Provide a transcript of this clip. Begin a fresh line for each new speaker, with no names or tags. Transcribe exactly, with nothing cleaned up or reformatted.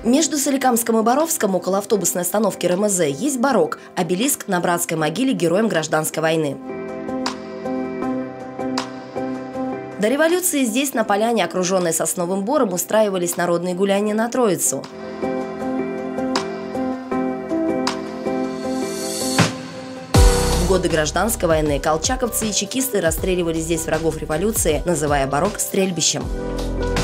Между Соликамском и Боровском, около автобусной остановки РМЗ, есть барок – обелиск на братской могиле героям гражданской войны. До революции здесь, на поляне, окруженной сосновым бором, устраивались народные гуляния на Троицу. В годы гражданской войны колчаковцы и чекисты расстреливали здесь врагов революции, называя барок стрельбищем.